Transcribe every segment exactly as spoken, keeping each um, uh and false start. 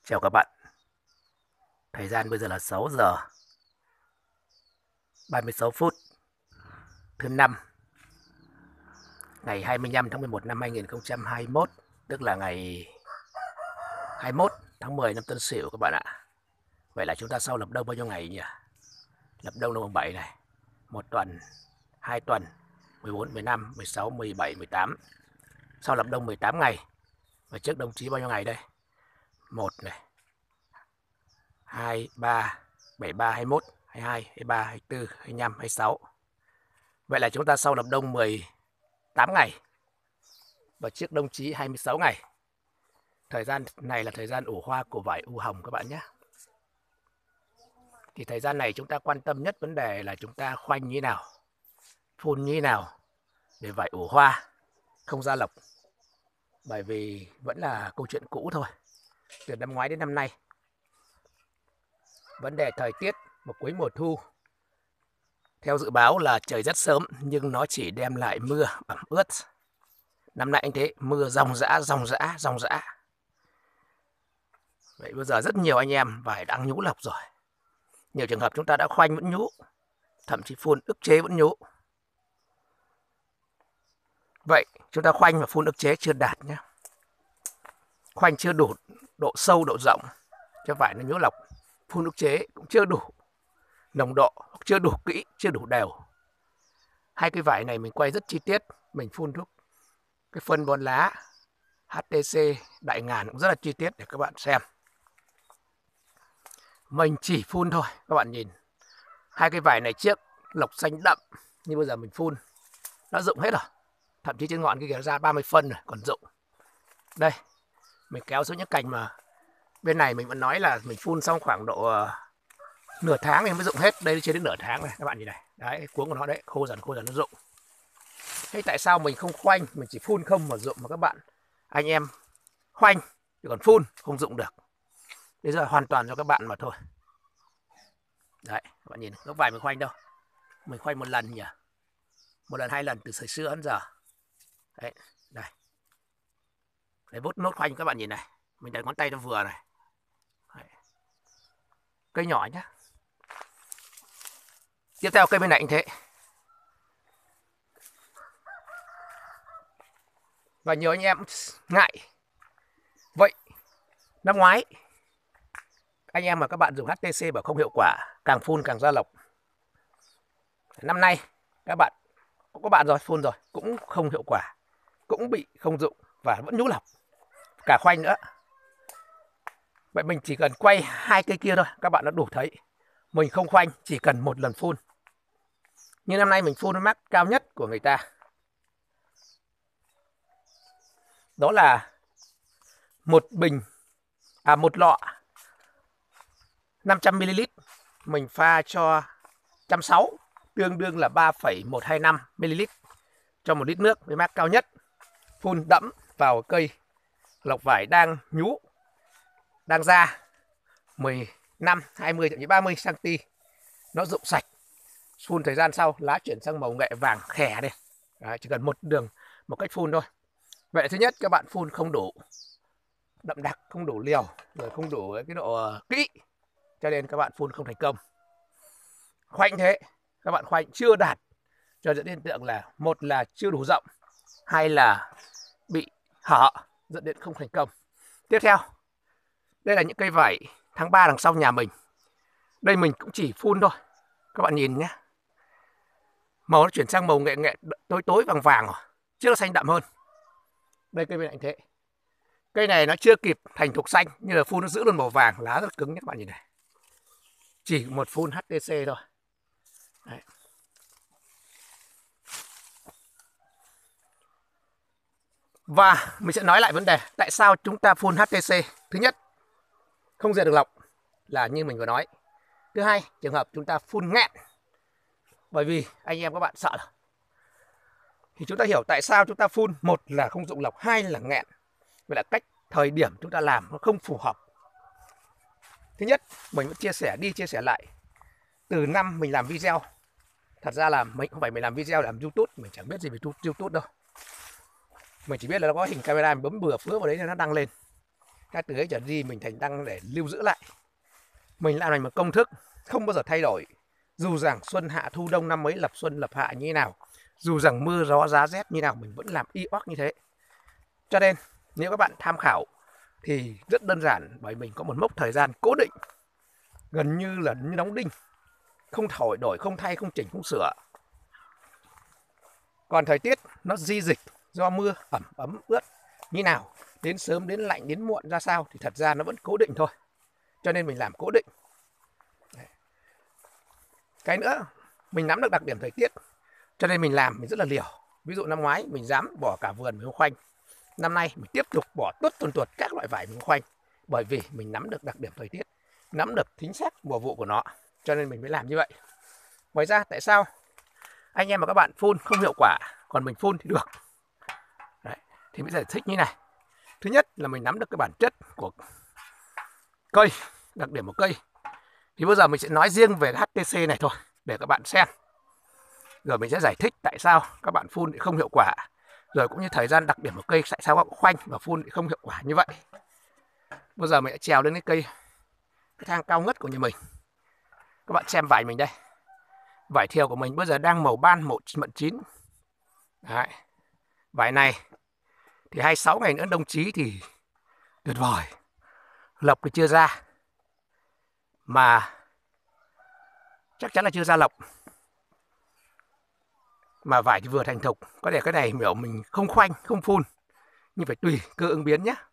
Chào các bạn. Thời gian bây giờ là sáu giờ ba mươi sáu phút thứ năm ngày hai mươi lăm tháng mười một năm hai nghìn không trăm hai mươi mốt, tức là ngày hai mươi mốt tháng mười năm Tân Sửu các bạn ạ. Vậy là chúng ta sau lập đông bao nhiêu ngày nhỉ? Lập đông là mùng bảy này, một tuần, hai tuần, mười bốn, mười lăm, mười sáu, mười bảy, mười tám. Sau lập đông mười tám ngày. Và trước đồng chí bao nhiêu ngày đây? một này, hai, ba, bảy, ba, hai mươi mốt, hai mươi hai, hai mươi ba, hai mươi tư, hai mươi lăm, hai mươi sáu. Vậy là chúng ta sau lập đông mười tám ngày và trước đông chí hai mươi sáu ngày. Thời gian này là thời gian ủ hoa của vải u hồng các bạn nhé. Thì thời gian này chúng ta quan tâm nhất vấn đề là chúng ta khoanh như thế nào, phun như thế nào để vải ủ hoa không ra lộc. Bởi vì vẫn là câu chuyện cũ thôi, từ năm ngoái đến năm nay. Vấn đề thời tiết một cuối mùa thu, theo dự báo là trời rất sớm nhưng nó chỉ đem lại mưa ẩm ướt. Năm nay anh thế, mưa ròng rã, ròng rã, ròng rã. Vậy bây giờ rất nhiều anh em vải đang nhũ lộc rồi. Nhiều trường hợp chúng ta đã khoanh vẫn nhũ, thậm chí phun ức chế vẫn nhũ. Vậy chúng ta khoanh và phun ức chế chưa đạt nhé. Khoanh chưa đủ độ sâu, độ rộng cho vải nó nhũ lộc. Phun ức chế cũng chưa đủ nồng độ, chưa đủ kỹ, chưa đủ đều. Hai cái vải này mình quay rất chi tiết, mình phun thuốc cái phân bón lá hát tê xê Đại Ngàn cũng rất là chi tiết để các bạn xem. Mình chỉ phun thôi, các bạn nhìn. Hai cái vải này trước lộc xanh đậm, nhưng bây giờ mình phun nó rụng hết rồi. Thậm chí trên ngọn kia ra ba mươi phân rồi, còn rụng. Đây, mình kéo xuống những cành mà bên này mình vẫn nói là mình phun xong khoảng độ uh, nửa tháng thì mới rụng hết. Đây chưa đến nửa tháng này, các bạn nhìn này. Đấy, cuống của nó đấy, khô dần khô dần nó rụng. Thế tại sao mình không khoanh, mình chỉ phun không mà rụng mà các bạn anh em khoanh thì còn phun không rụng được. Bây giờ hoàn toàn cho các bạn mà thôi. Đấy, các bạn nhìn gốc vải mình khoanh đâu. Mình khoanh một lần nhỉ. Một lần, hai lần từ thời xưa đến giờ. Đấy, đây. Đấy, vút nốt khoanh các bạn nhìn này. Mình đặt ngón tay nó vừa này. Đấy. Cây nhỏ nhá. Tiếp theo cây bên này cũng thế. Và nhiều anh em ngại. Vậy, năm ngoái anh em mà các bạn dùng hát tê xê bảo không hiệu quả, càng phun càng ra lộc. Năm nay các bạn cũng có bạn rồi, phun rồi cũng không hiệu quả, cũng bị không dụng và vẫn nhũ lộc, cả khoanh nữa. Vậy mình chỉ cần quay hai cây kia thôi, các bạn đã đủ thấy. Mình không khoanh, chỉ cần một lần phun. Nhưng năm nay mình phun max cao nhất của người ta. Đó là một bình, à một lọ năm trăm mi li lít. Mình pha cho một trăm sáu mươi, tương đương là ba phẩy một hai năm mi li lít cho một lít nước với max cao nhất. Phun đẫm vào cây lộc vải đang nhú, đang ra mười lăm, hai mươi, thậm chí ba mươi xăng ti mét. Nó rụng sạch. Phun thời gian sau lá chuyển sang màu nghệ vàng khè đây. Đấy, chỉ cần một đường, một cách phun thôi. Vậy thứ nhất, các bạn phun không đủ đậm đặc, không đủ liều, rồi không đủ cái độ kỹ, cho nên các bạn phun không thành công. Khoanh thế, các bạn khoanh chưa đạt, cho dẫn đến hiện tượng là một là chưa đủ rộng, hai là bị hở, dẫn đến không thành công. Tiếp theo, đây là những cây vải tháng ba đằng sau nhà mình. Đây mình cũng chỉ phun thôi, các bạn nhìn nhé. Màu nó chuyển sang màu nghệ nghệ tối tối vàng vàng rồi, trước nó xanh đậm hơn. Đây cây bên cạnh thế. Cây này nó chưa kịp thành thục xanh, nhưng là phun nó giữ luôn màu vàng, lá rất cứng nhé các bạn nhìn này. Chỉ một phun hát tê xê thôi. Đấy. Và mình sẽ nói lại vấn đề tại sao chúng ta phun hát tê xê. Thứ nhất, không diệt được lộc là như mình vừa nói. Thứ hai, trường hợp chúng ta phun nghẹn, bởi vì anh em các bạn sợ rồi. Thì chúng ta hiểu tại sao chúng ta phun, một là không dụng lộc, hai là nghẹn. Vậy là cách thời điểm chúng ta làm nó không phù hợp. Thứ nhất, mình vẫn chia sẻ đi chia sẻ lại. Từ năm mình làm video, thật ra là mình không phải mình làm video làm YouTube, mình chẳng biết gì về YouTube đâu. Mình chỉ biết là nó có hình camera, mình bấm bừa phứa vào đấy nên nó đăng lên. Các từ ấy trở đi mình thành đăng để lưu giữ lại. Mình làm thành một công thức không bao giờ thay đổi. Dù rằng xuân hạ thu đông năm ấy lập xuân lập hạ như thế nào, dù rằng mưa gió giá rét như nào, mình vẫn làm y oác như thế. Cho nên nếu các bạn tham khảo thì rất đơn giản, bởi mình có một mốc thời gian cố định, gần như là như đóng đinh, không thổi đổi, không thay, không chỉnh, không sửa. Còn thời tiết nó di dịch do mưa ẩm ấm ướt như nào, đến sớm đến lạnh đến muộn ra sao thì thật ra nó vẫn cố định thôi. Cho nên mình làm cố định. Cái nữa, mình nắm được đặc điểm thời tiết, cho nên mình làm mình rất là liều. Ví dụ năm ngoái mình dám bỏ cả vườn mình không khoanh, năm nay mình tiếp tục bỏ tuốt tuần tuột các loại vải mình không khoanh, bởi vì mình nắm được đặc điểm thời tiết, nắm được chính xác mùa vụ của nó, cho nên mình mới làm như vậy. Ngoài ra tại sao anh em và các bạn phun không hiệu quả còn mình phun thì được? Đấy, thì mình giải thích như này. Thứ nhất là mình nắm được cái bản chất của cây, đặc điểm của cây. Thì bây giờ mình sẽ nói riêng về hát tê xê này thôi để các bạn xem. Rồi mình sẽ giải thích tại sao các bạn phun thì không hiệu quả. Rồi cũng như thời gian đặc điểm của cây, tại sao các bạn khoanh và phun thì không hiệu quả như vậy. Bây giờ mình sẽ trèo lên cái cây, cái thang cao ngất của nhà mình. Các bạn xem vải mình đây. Vải thiều của mình bây giờ đang màu ban, màu mận chín. Đấy. Vải này thì hai mươi sáu ngày nữa đồng chí thì tuyệt vời. Lộc thì chưa ra, mà chắc chắn là chưa ra lộc, mà vải thì vừa thành thục. Có thể cái này biểu mình không khoanh, không phun, nhưng phải tùy cơ ứng biến nhé.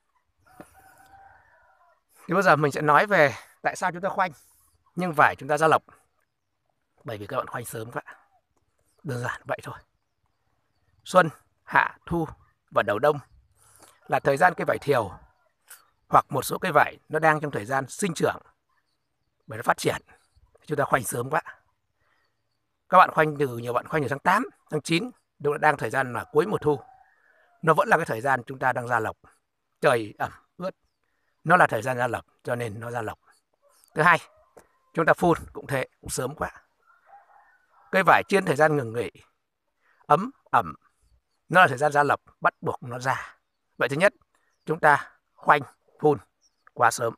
Thì bây giờ mình sẽ nói về tại sao chúng ta khoanh nhưng vải chúng ta ra lộc. Bởi vì các bạn khoanh sớm vậy. Đơn giản vậy thôi. Xuân, hạ, thu và đầu đông là thời gian cây vải thiều hoặc một số cây vải nó đang trong thời gian sinh trưởng bởi nó phát triển. Chúng ta khoanh sớm quá. Các bạn khoanh từ nhiều bạn khoanh từ tháng tám, tháng chín, đúng là đang thời gian là cuối mùa thu. Nó vẫn là cái thời gian chúng ta đang ra lộc. Trời ẩm ướt, nó là thời gian ra lộc, cho nên nó ra lộc. Thứ hai, chúng ta phun cũng thế, cũng sớm quá. Cây vải trên thời gian ngừng nghỉ, ấm, ẩm, nó là thời gian ra lộc, bắt buộc nó ra. Vậy thứ nhất, chúng ta khoanh, phun quá sớm.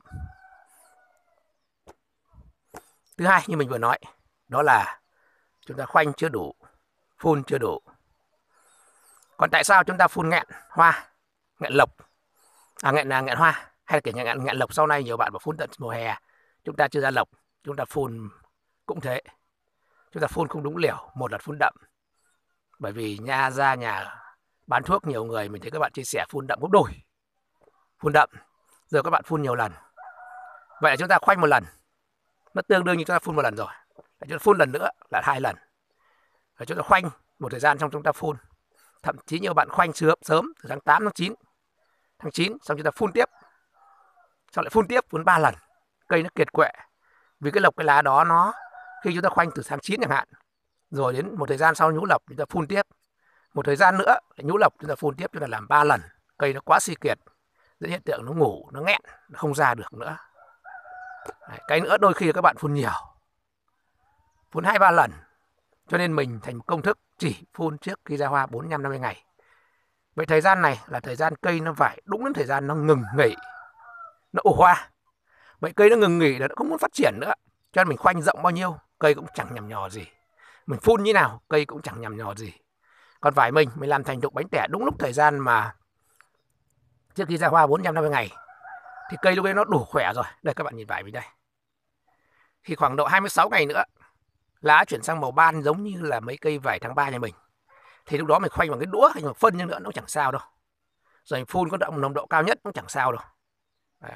Thứ hai, như mình vừa nói, đó là chúng ta khoanh chưa đủ, phun chưa đủ. Còn tại sao chúng ta phun nghẹn hoa, nghẹn lộc, à nghẹn là nghẹn hoa, hay là kiểu nghẹn nghẹn lộc sau này nhiều bạn bảo phun tận mùa hè, chúng ta chưa ra lộc, chúng ta phun cũng thế. Chúng ta phun không đúng liều, một là phun đậm. Bởi vì nha ra nhà bán thuốc nhiều người mình thấy các bạn chia sẻ phun đậm gấp đôi. Phun đậm, rồi các bạn phun nhiều lần. Vậy là chúng ta khoanh một lần, nó tương đương như chúng ta phun một lần rồi. Chúng ta phun lần nữa là hai lần. Và chúng ta khoanh một thời gian xong chúng ta phun. Thậm chí nhiều bạn khoanh sớm sớm từ tháng tám, tháng chín. Tháng chín xong chúng ta phun tiếp. Xong lại phun tiếp, phun ba lần. Cây nó kiệt quệ. Vì cái lộc cái lá đó nó khi chúng ta khoanh từ tháng chín chẳng hạn, rồi đến một thời gian sau nhú lộc chúng ta phun tiếp. Một thời gian nữa nhú lộc chúng ta phun tiếp, chúng ta làm ba lần. Cây nó quá suy kiệt, dẫn hiện tượng nó ngủ, nó nghẹn, nó không ra được nữa. Đấy, cái nữa đôi khi các bạn phun nhiều, phun hai ba lần, cho nên mình thành công thức chỉ phun trước khi ra hoa bốn mươi lăm năm mươi ngày. Vậy thời gian này là thời gian cây nó phải đúng đến thời gian nó ngừng nghỉ, nó ủ hoa. Vậy cây nó ngừng nghỉ là nó không muốn phát triển nữa, cho nên mình khoanh rộng bao nhiêu cây cũng chẳng nhằm nhò gì, mình phun như nào cây cũng chẳng nhằm nhò gì. Còn vải mình mình làm thành thục bánh tẻ đúng lúc thời gian mà trước khi ra hoa bốn trăm năm mươi ngày thì cây lúc ấy nó đủ khỏe rồi. Đây các bạn nhìn vải mình đây, thì khoảng độ hai mươi sáu ngày nữa lá chuyển sang màu ban giống như là mấy cây vải tháng ba nhà mình. Thì lúc đó mình khoanh bằng cái đũa hay một phân nữa nó chẳng sao đâu. Rồi mình phun có động nồng độ cao nhất cũng chẳng sao đâu. Đấy.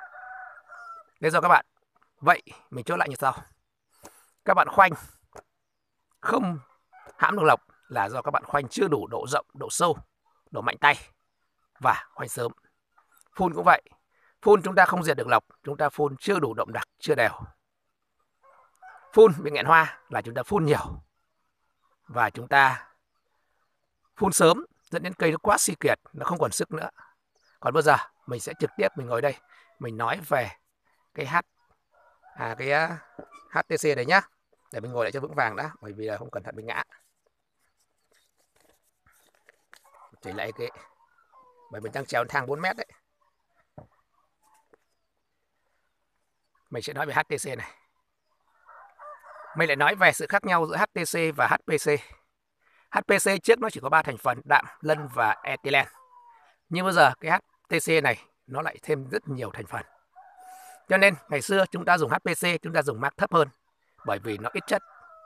Thế rồi các bạn, vậy mình chốt lại như sau. Các bạn khoanh không hãm được lộc là do các bạn khoanh chưa đủ độ rộng, độ sâu, độ mạnh tay và khoanh sớm. Phun cũng vậy. Phun chúng ta không diệt được lộc, chúng ta phun chưa đủ đậm đặc, chưa đều. Phun bị nghẹn hoa là chúng ta phun nhiều và chúng ta phun sớm dẫn đến cây nó quá suy kiệt, nó không còn sức nữa. Còn bây giờ mình sẽ trực tiếp mình ngồi đây mình nói về cái H à cái hát tê xê này nhá, để mình ngồi lại cho vững vàng đã, bởi vì là không cẩn thận mình ngã. Chỉ lại cái bởi mình đang trèo thang bốn mét đấy. mình sẽ nói về hát tê xê này. Mình lại nói về sự khác nhau giữa hát tê xê và hát pê xê. hát pê xê trước nó chỉ có ba thành phần: đạm, lân và ethylene. Nhưng bây giờ cái hát tê xê này nó lại thêm rất nhiều thành phần. Cho nên ngày xưa chúng ta dùng hát pê xê chúng ta dùng mark thấp hơn bởi vì nó ít chất.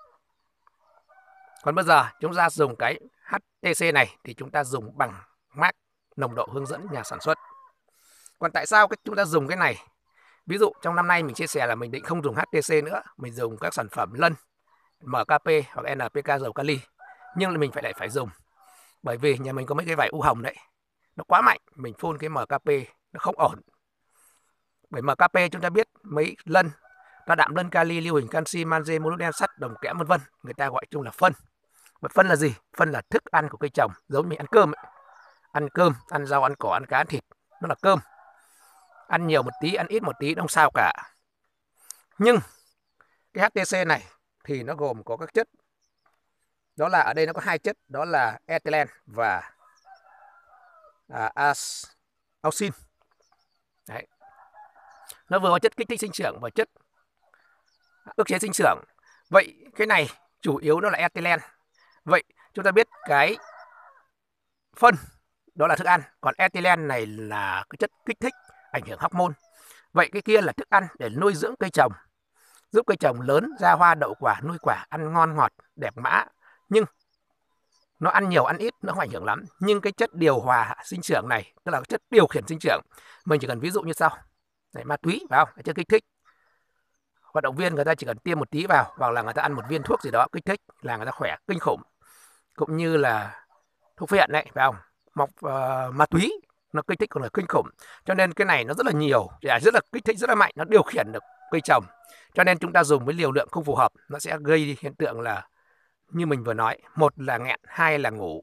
Còn bây giờ chúng ta dùng cái hát tê xê này thì chúng ta dùng bằng mark nồng độ hướng dẫn nhà sản xuất. Còn tại sao chúng ta dùng cái này? Ví dụ trong năm nay mình chia sẻ là mình định không dùng hát tê xê nữa, mình dùng các sản phẩm lân, em ca pê hoặc en pê ca dầu kali. Nhưng mình phải lại phải dùng bởi vì nhà mình có mấy cái vải u hồng đấy, nó quá mạnh, mình phun cái em ca pê nó không ổn. Bởi em ca pê chúng ta biết mấy lân, ta đạm lân, kali, lưu huỳnh, canxi, magie, molybden, sắt, đồng, kẽm vân vân, người ta gọi chung là phân. Và phân là gì? Phân là thức ăn của cây trồng, giống như mình ăn cơm ấy. Ăn cơm, ăn rau, ăn cỏ, ăn cá, ăn thịt, nó là cơm. Ăn nhiều một tí, ăn ít một tí, không sao cả. Nhưng cái hát tê xê này thì nó gồm có các chất. Đó là ở đây nó có hai chất, đó là ethylene và à, auxin. Đấy. Nó vừa có chất kích thích sinh trưởng và chất ức chế sinh trưởng. Vậy cái này chủ yếu nó là ethylene. Vậy chúng ta biết cái phân đó là thức ăn, còn ethylene này là cái chất kích thích ảnh hưởng hormone. Vậy cái kia là thức ăn để nuôi dưỡng cây trồng, giúp cây trồng lớn, ra hoa đậu quả, nuôi quả, ăn ngon ngọt, đẹp mã. Nhưng nó ăn nhiều ăn ít nó không ảnh hưởng lắm. Nhưng cái chất điều hòa sinh trưởng này, tức là chất điều khiển sinh trưởng, mình chỉ cần ví dụ như sau. Đấy, ma túy phải không? Chất kích thích. Vận động viên người ta chỉ cần tiêm một tí vào, hoặc là người ta ăn một viên thuốc gì đó kích thích là người ta khỏe kinh khủng. Cũng như là thuốc phiện đấy, phải không? Mọc uh, ma túy nó kích thích còn là kinh khủng. Cho nên cái này nó rất là nhiều, rất là kích thích rất là mạnh, nó điều khiển được cây trồng. Cho nên chúng ta dùng với liều lượng không phù hợp, nó sẽ gây hiện tượng là như mình vừa nói, một là nghẹn, hai là ngủ,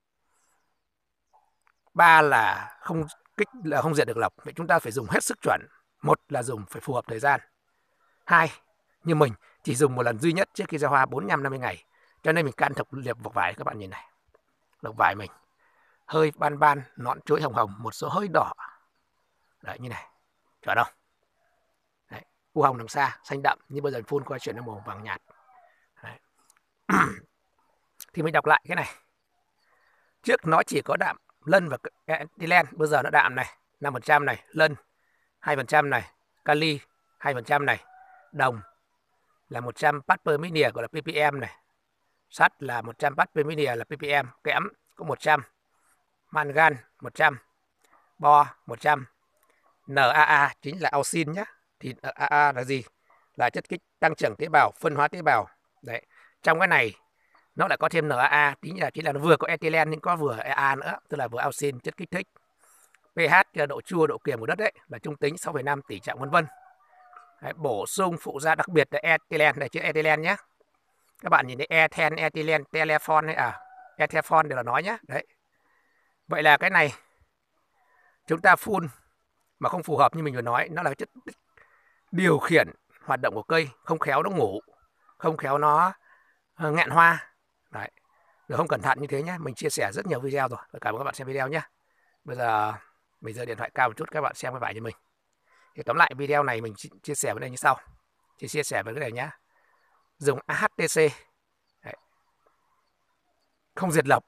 ba là không kích là không diệt được lộc. Vậy chúng ta phải dùng hết sức chuẩn. Một là dùng phải phù hợp thời gian. Hai, như mình chỉ dùng một lần duy nhất trước khi ra hoa bốn mươi lăm năm mươi ngày. Cho nên mình can thiệp liệp vỏ vải, các bạn nhìn này. Lộc vải mình hơi ban ban, nọn chuối hồng hồng, một số hơi đỏ. Đấy như này. Chuẩn không? Đấy. U hồng nằm xa, xanh đậm, nhưng bây giờ phun qua chuyển sang màu vàng nhạt. Đấy. Thì mình đọc lại cái này. Trước nó chỉ có đạm, lân và ethylene, bây giờ nó đạm này, năm phần trăm này, lân hai phần trăm này, kali hai phần trăm này, đồng là một trăm part per million gọi là pê pê em này, sắt là một trăm part per million là pê pê em, kẽm có một trăm, mangan một trăm, bo một trăm, en a a chính là auxin nhé. Thì en a a là gì? Là chất kích tăng trưởng tế bào, phân hóa tế bào. Đấy. Trong cái này nó lại có thêm en a a, tính là chính là nó vừa có ethylene nhưng có vừa e a nữa, tức là vừa auxin, chất kích thích. pH là độ chua, độ kiềm của đất đấy, là trung tính sáu phẩy năm, tỷ trọng vân vân. Bổ sung phụ gia đặc biệt là ethylene, này chữ ethylene nhé. Các bạn nhìn thấy ethane, ethylene, telephone ấy à, ethylene đều là nói nhé. Đấy. Vậy là cái này chúng ta phun mà không phù hợp như mình vừa nói, nó là chất điều khiển hoạt động của cây, không khéo nó ngủ, không khéo nó nghẹn hoa. Đấy. Rồi không cẩn thận như thế nhé. Mình chia sẻ rất nhiều video rồi. Cảm ơn các bạn xem video nhé. Bây giờ mình giơ điện thoại cao một chút, các bạn xem cái vải cho mình. Thì tóm lại video này mình chia sẻ với đây như sau. Chỉ chia sẻ với cái này nhé. Dùng a hát tê xê. Đấy. Không diệt lộc.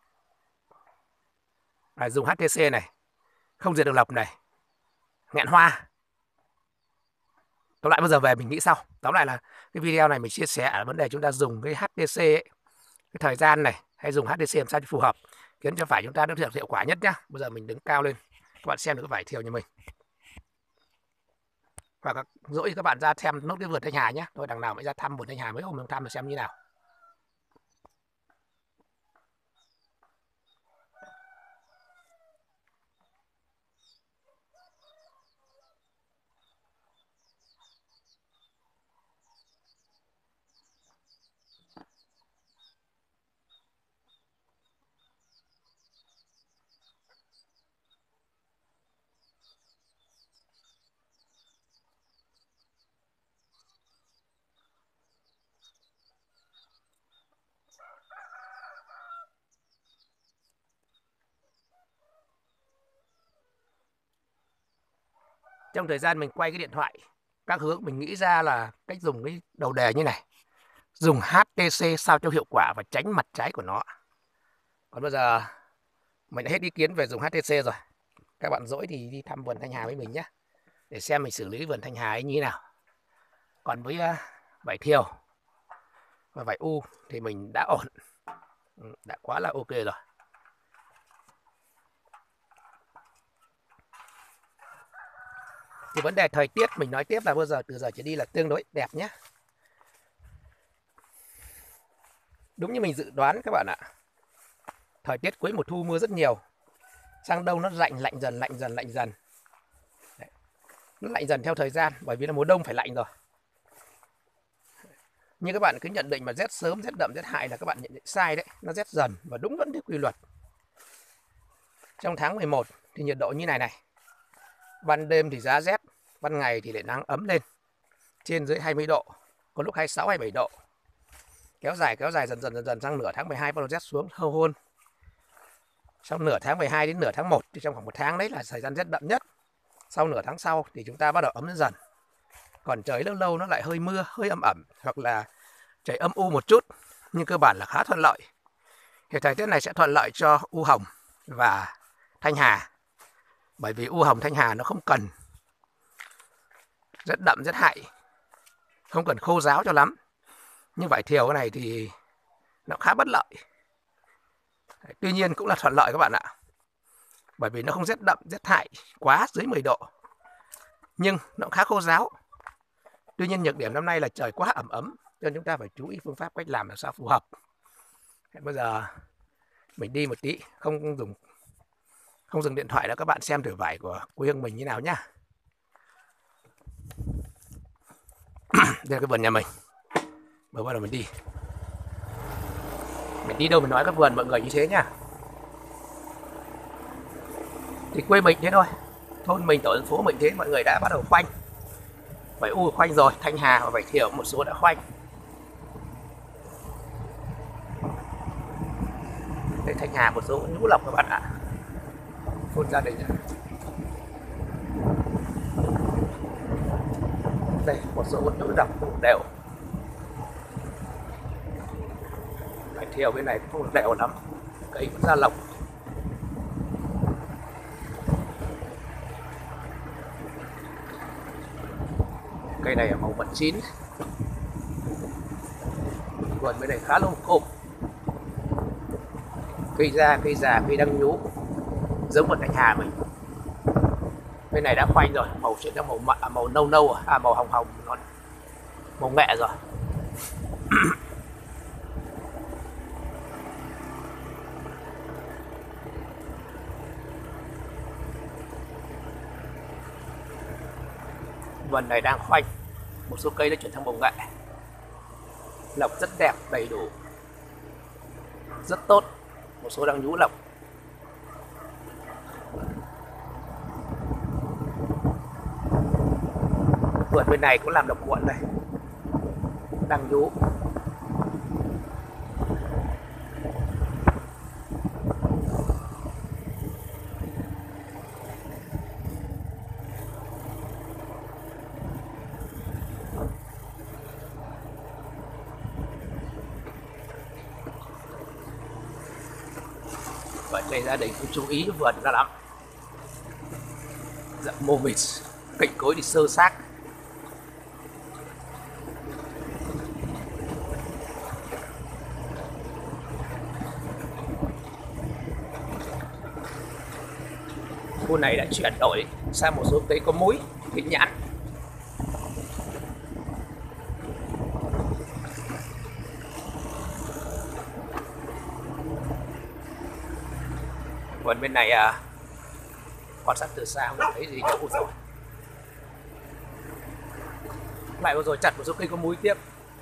À, dùng hát tê xê này. Không diệt được lộc này. Nghẹn hoa. Tóm lại bây giờ về mình nghĩ sau. Tóm lại là cái video này mình chia sẻ ở vấn đề chúng ta dùng cái hát tê xê ấy, cái thời gian này hay dùng hát tê xê làm sao cho phù hợp, khiến cho vải chúng ta được hiệu quả nhất nhá. Bây giờ mình đứng cao lên, các bạn xem được cái vải thiều như mình. Và các dỗi các bạn ra xem nốt cái vườn Thanh Hà nhé. Tôi đằng nào mới ra thăm vườn Thanh Hà mấy hôm mình thăm để xem như nào. Trong thời gian mình quay cái điện thoại các hướng mình nghĩ ra là cách dùng cái đầu đề như này, dùng hát tê xê sao cho hiệu quả và tránh mặt trái của nó. Còn bây giờ mình đã hết ý kiến về dùng hát tê xê rồi. Các bạn rỗi thì đi thăm vườn Thanh Hà với mình nhé, để xem mình xử lý vườn Thanh Hà ấy như thế nào. Còn với uh, vải thiều và vải u thì mình đã ổn, đã quá là ok rồi. Thì vấn đề thời tiết mình nói tiếp là bây giờ từ giờ trở đi là tương đối đẹp nhé. Đúng như mình dự đoán các bạn ạ. Thời tiết cuối mùa thu mưa rất nhiều. Sang đông nó lạnh lạnh dần lạnh dần lạnh dần. Đấy. Nó lạnh dần theo thời gian, bởi vì là mùa đông phải lạnh rồi. Nhưng các bạn cứ nhận định mà rét sớm, rét đậm, rét hại là các bạn nhận định sai đấy. Nó rét dần và đúng vẫn theo quy luật. Trong tháng mười một thì nhiệt độ như này này. Ban đêm thì giá rét, ban ngày thì lại nắng ấm lên. Trên dưới hai mươi độ, có lúc hai mươi sáu, hai mươi bảy độ. Kéo dài kéo dài dần dần dần dần sang nửa tháng mười hai bắt đầu rét xuống hâu hôn. Sau nửa tháng mười hai đến nửa tháng một thì trong khoảng một tháng đấy là thời gian rét đậm nhất. Sau nửa tháng sau thì chúng ta bắt đầu ấm lên dần. Còn trời lâu lâu nó lại hơi mưa, hơi ẩm ẩm hoặc là trời âm u một chút, nhưng cơ bản là khá thuận lợi. Thì thời tiết này sẽ thuận lợi cho u hồng và Thanh Hà. Bởi vì u hồng Thanh Hà nó không cần rất đậm rất hại, không cần khô ráo cho lắm. Nhưng vải thiều cái này thì nó khá bất lợi. Tuy nhiên cũng là thuận lợi các bạn ạ. Bởi vì nó không rét đậm rét hại quá dưới mười độ, nhưng nó khá khô ráo. Tuy nhiên nhược điểm năm nay là trời quá ẩm ấm, cho nên chúng ta phải chú ý phương pháp cách làm làm sao phù hợp. Bây giờ mình đi một tí, không dùng không dừng điện thoại nữa, các bạn xem thử vải của quê hương mình như nào nhá. Đây là cái vườn nhà mình. Bây giờ mình đi. Mình đi đâu mình nói các vườn mọi người như thế nhá. Thì quê mình thế thôi, thôn mình, tổ dân phố mình thế, mọi người đã bắt đầu khoanh. Vải u khoanh rồi, Thanh Hà và vải thiều một số đã khoanh. Đây Thanh Hà một số nhũ lọc các bạn ạ. Phun gia đình. Đây một số nhũ lọc đều. Vải thiều bên này cũng không đều lắm, cây cũng ra lọc. Cây này màu vẫn chín. Vườn bên này khá lông cộm. Cây già, cây già, cây đang nhú, giống một Thanh Hà mình. Bên này đã khoanh rồi, màu chuyển sang màu mạ, màu nâu nâu, à màu hồng hồng, nó màu mẹ rồi. Vườn này đang khoanh, một số cây đã chuyển sang màu nghệ. Lọc rất đẹp, đầy đủ, rất tốt. Một số đang nhú lọc. Vườn bên này cũng làm độc cuộn này, đang nhú. Vậy nên gia đình cũng chú ý vườn ra lắm. Dạ mô mịt, cạnh cối thì sơ xác. Khu này đã chuyển đổi sang một số cây có múi, thịt nhãn. Còn bên này à, quan sát từ xa không thấy gì đâu rồi. Lại vừa rồi chặt một số cây có múi tiếp.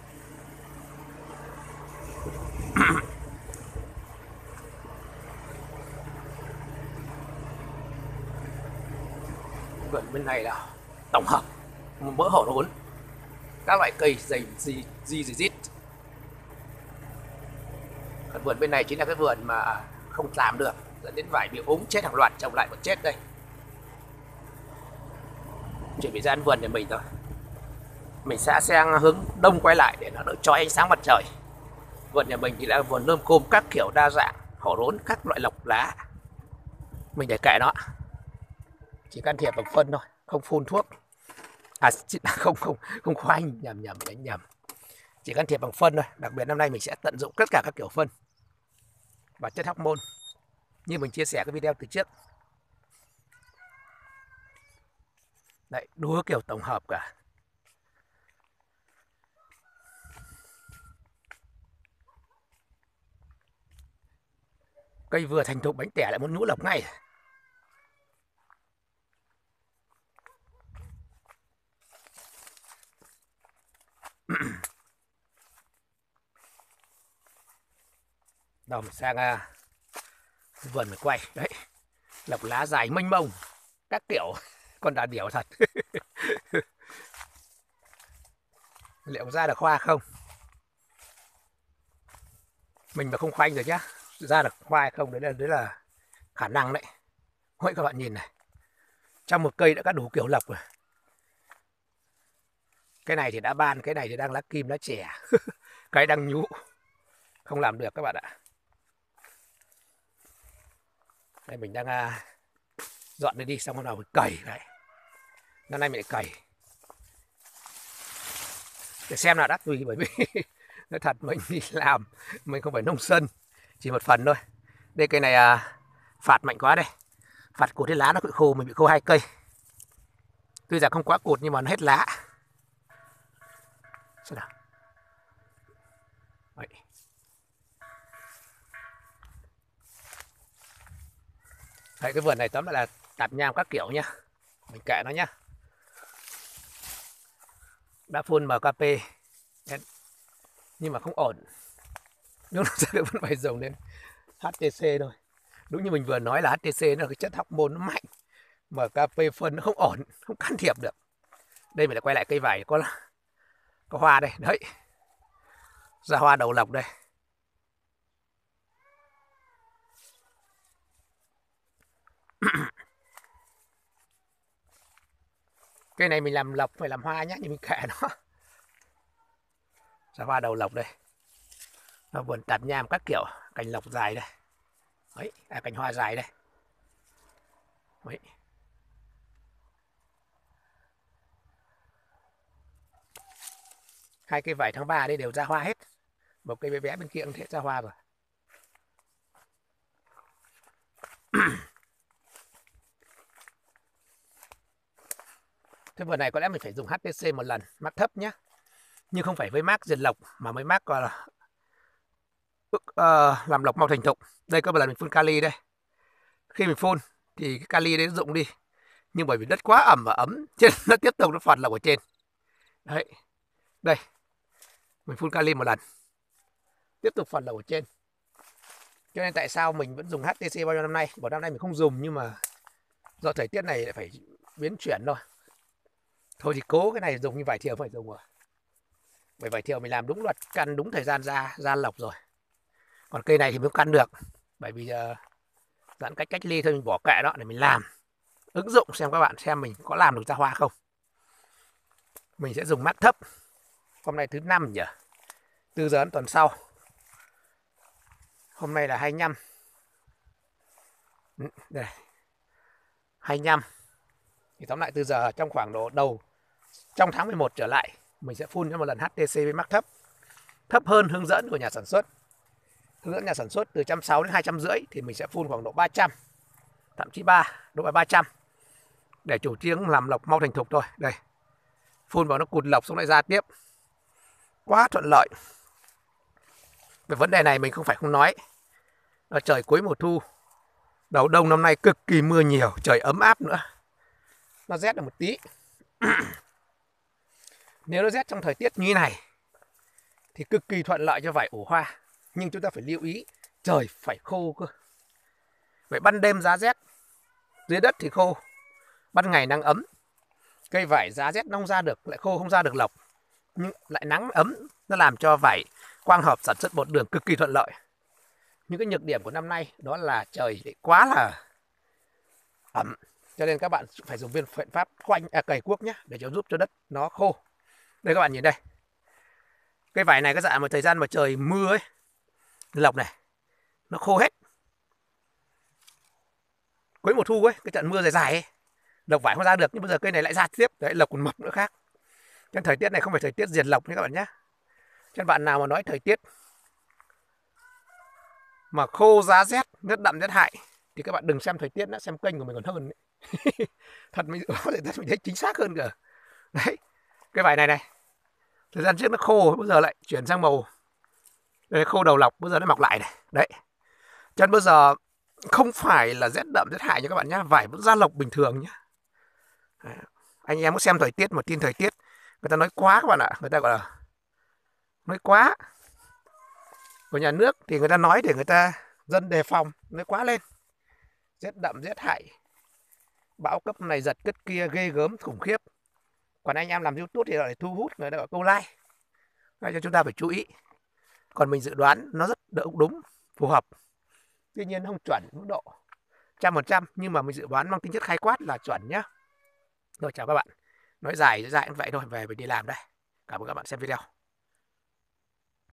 Vườn bên này là tổng hợp mỡ hổ hốn, các loại cây dày gì gì gì dít. Còn vườn bên này chính là cái vườn mà không làm được, dẫn đến vải bị úng chết hàng loạt, trồng lại vẫn chết đây. Chuẩn bị ra ăn vườn để mình rồi. Mình sẽ sang hướng đông quay lại để nó đỡ chói ánh sáng mặt trời. Vườn nhà mình thì là vườn rơm côm các kiểu đa dạng, hổ rốn các loại lộc lá. Mình để kệ nó, chỉ can thiệp bằng phân thôi, không phun thuốc. À không không không khoanh, nhầm nhầm đánh nhầm. Chỉ can thiệp bằng phân thôi. Đặc biệt năm nay mình sẽ tận dụng tất cả các kiểu phân và chất hormone như mình chia sẻ cái video từ trước. Đấy, đủ kiểu tổng hợp cả. Cây vừa thành thục bánh tẻ lại muốn nhũ lộc ngay. Đâu mình sang à, vườn mình quay đấy, lộc lá dài mênh mông các kiểu, con đà điểu thật. Liệu ra được hoa không? Mình mà không khoanh rồi nhá, ra được hoa hay không đấy là đấy là khả năng đấy. Ôi các bạn nhìn này, trong một cây đã có đủ kiểu lộc rồi. Cái này thì đã ban, cái này thì đang lá kim lá trẻ. Cái đang nhú, không làm được các bạn ạ. Đây mình đang à, dọn đi đi xong bắt đầu mình cày này. Năm nay mình lại cày để xem là đắt tùy, bởi vì nói thật mình đi làm, mình không phải nông dân, chỉ một phần thôi. Đây cây này à, phạt mạnh quá đây, phạt cột cái lá nó bị khô, mình bị khô hai cây. Tuy rằng không quá cột nhưng mà nó hết lá. Xem nào. Đấy. Đấy, cái vườn này tóm lại là tạp nham các kiểu nhá, mình kệ nó nhá. Đã phun em ca pê nhưng mà không ổn, nếu nó ra được vẫn phải dùng đến hát tê xê thôi. Đúng như mình vừa nói là hát tê xê nó là cái chất hormone nó mạnh, mà em ca pê phân nó không ổn, không can thiệp được. Đây mình lại quay lại cây vải có có hoa đây, đấy, ra hoa đầu lộc đây. Cây này mình làm lộc phải làm hoa nhé, nhưng mình kệ nó. Ra hoa đầu lộc đây, nó vườn tạp nham các kiểu, cành lộc dài đây, đấy, à, cành hoa dài đây, đấy. Hai cây vải tháng ba đây đều ra hoa hết, một cây bé bé bên kia cũng sẽ ra hoa rồi. Thế vườn này có lẽ mình phải dùng hát tê xê một lần, mác thấp nhé, nhưng không phải với mác diệt lộc mà với mác gọi là uh, làm lộc mau thành thục. Đây có một lần mình phun kali đây, khi mình phun thì cái kali đấy rụng đi, nhưng bởi vì đất quá ẩm và ấm trên nó tiếp tục nó phọt lộc ở trên. Đấy, đây mình phun kali một lần, tiếp tục phọt lộc ở trên. Cho nên tại sao mình vẫn dùng hát tê xê bao nhiêu năm nay, bảo năm nay mình không dùng, nhưng mà do thời tiết này lại phải biến chuyển thôi. Thôi thì cố cái này dùng như vải thiều phải dùng rồi. Bởi vải thiều mình làm đúng luật, căn đúng thời gian ra ra lộc rồi. Còn cây này thì mới căn được, bởi vì uh, giãn cách cách ly thôi, mình bỏ kệ đó để mình làm ứng dụng xem các bạn xem mình có làm được ra hoa không. Mình sẽ dùng mác thấp. Hôm nay thứ năm nhỉ, từ giờ đến tuần sau. Hôm nay là hai mươi lăm. Đây, hai mươi lăm. Thì tóm lại từ giờ trong khoảng độ đầu trong tháng mười một trở lại, mình sẽ phun cho một lần hát tê xê với mác thấp, thấp hơn hướng dẫn của nhà sản xuất. Hướng dẫn nhà sản xuất từ một trăm sáu mươi đến hai trăm rưỡi thì mình sẽ phun khoảng độ ba trăm, thậm chí ba độ ba trăm, để chủ trương làm lộc mau thành thục thôi. Đây, phun vào nó cụt lộc xong lại ra tiếp, quá thuận lợi. Về vấn đề này mình không phải không nói, là trời cuối mùa thu, đầu đông năm nay cực kỳ mưa nhiều, trời ấm áp nữa, nó rét được một tí. Nếu nó rét trong thời tiết như thế này thì cực kỳ thuận lợi cho vải ủ hoa, nhưng chúng ta phải lưu ý trời phải khô cơ. Vậy ban đêm giá rét, dưới đất thì khô, ban ngày nắng ấm. Cây vải giá rét không ra được, lại khô không ra được lộc, nhưng lại nắng ấm, nó làm cho vải quang hợp sản xuất bột đường cực kỳ thuận lợi. Những cái nhược điểm của năm nay đó là trời quá là ẩm, cho nên các bạn phải dùng biện pháp khoanh à, cày cuốc nhé, để cho giúp cho đất nó khô. Đây các bạn nhìn đây. Cái vải này cái dạng mà thời gian mà trời mưa ấy, lộc này nó khô hết. Cuối mùa thu ấy, cái trận mưa dài dài ấy, lộc vải không ra được, nhưng bây giờ cây này lại ra tiếp, đấy lộc còn mập nữa khác. Nên thời tiết này không phải thời tiết diệt lộc nha các bạn nhé. Cho nên bạn nào mà nói thời tiết mà khô giá rét, rất đậm rất hại thì các bạn đừng xem thời tiết nữa, xem kênh của mình còn hơn. Thật mình có thể mình thấy chính xác hơn cơ. Đấy, cái vải này này, thời gian trước nó khô, bây giờ lại chuyển sang màu đây, khô đầu lọc, bây giờ nó mọc lại này. Đấy, cho nên bây giờ không phải là rét đậm rét hại nha các bạn nhé, vải vẫn ra lộc bình thường nhé. Đấy. Anh em có xem thời tiết mà tin thời tiết người ta nói quá các bạn ạ, người ta gọi là nói quá của nhà nước thì người ta nói để người ta dân đề phòng, nói quá lên, rét đậm rét hại, bão cấp này giật cấp kia ghê gớm khủng khiếp. Còn anh em làm YouTube thì lại thu hút người ta gọi câu like, nên cho chúng ta phải chú ý. Còn mình dự đoán nó rất đúng, phù hợp, tuy nhiên không chuẩn mức độ trăm phần trăm, nhưng mà mình dự đoán mang tính chất khái quát là chuẩn nhá. Rồi chào các bạn, nói dài dài cũng vậy thôi, về mình đi làm đây. Cảm ơn các bạn xem video.